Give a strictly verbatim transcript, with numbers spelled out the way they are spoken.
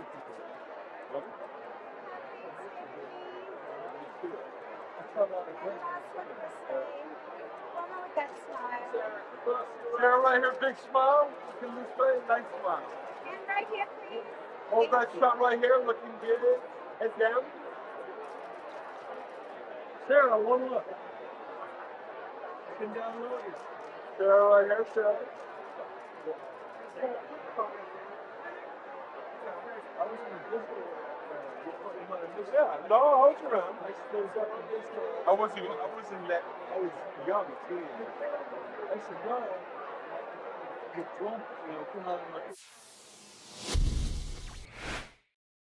Sarah, right here, big smile. Looking this way, nice smile. And right here, please. Hold that shot right here, looking good. Head down. Sarah, one look. Looking down low. Sarah, right here, Sarah. Yeah, no, hold your around. I wasn't, I wasn't that, I was young too. I said, no, get drunk, you know, come on.